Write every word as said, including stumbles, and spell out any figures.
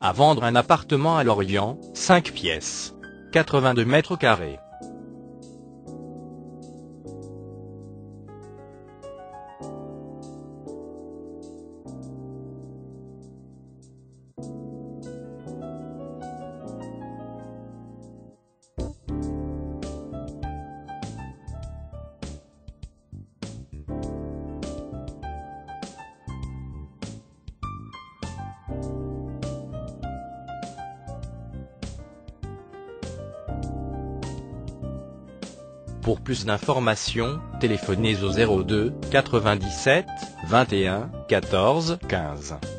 À vendre un appartement à Lorient, cinq pièces, quatre-vingt-deux mètres carrés. Pour plus d'informations, téléphonez au zéro deux quatre-vingt-dix-sept vingt et un quatorze quinze.